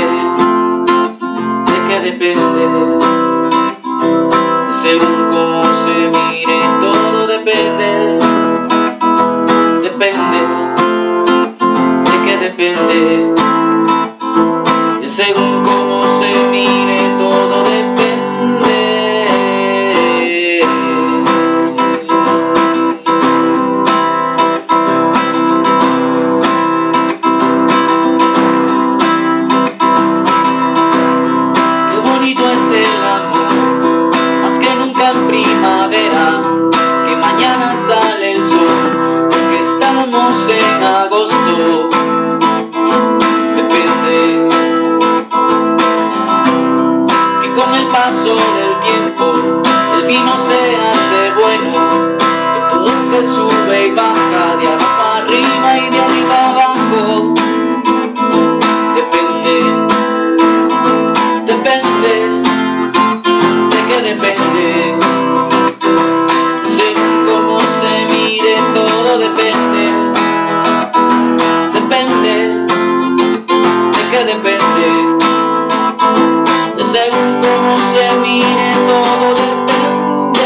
¿de qué depende? Según cómo se mire, todo depende. Depende, ¿de qué depende? Según cómo se mire, todo depende. Qué bonito es el amor, más que nunca en primavera, que mañana sale el sol, porque estamos en agosto. Depende. Con el paso del tiempo, el vino se hace bueno, de todo que sube y baja, de abajo arriba y de arriba abajo. Depende, depende, ¿de qué depende? Según cómo se mire, todo depende. Depende, ¿de qué depende? Según cómo se mire, todo depende.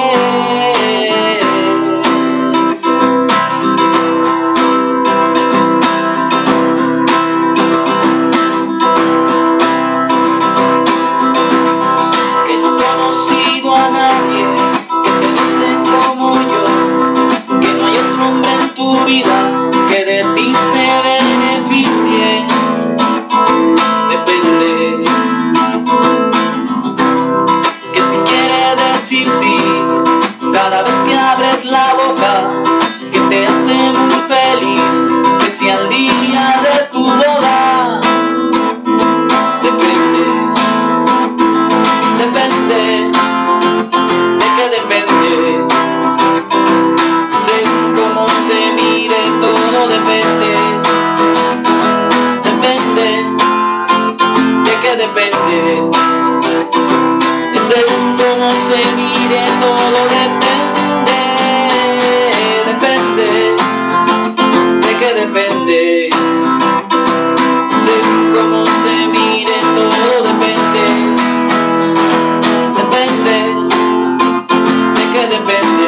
Que no has conocido a nadie que te dice como yo, que no hay otro hombre en tu vida que de ti se beneficie. Depende. Decir sí cada vez que abres la boca, que te hace muy feliz, que sea el día de tu boda. Depende, depende, ¿de qué depende? Según cómo se mire, todo depende. Depende, ¿de qué depende? Según cómo se mire, todo depende. Depende, ¿de qué depende? Según cómo se mire, todo depende. Depende, ¿de qué depende?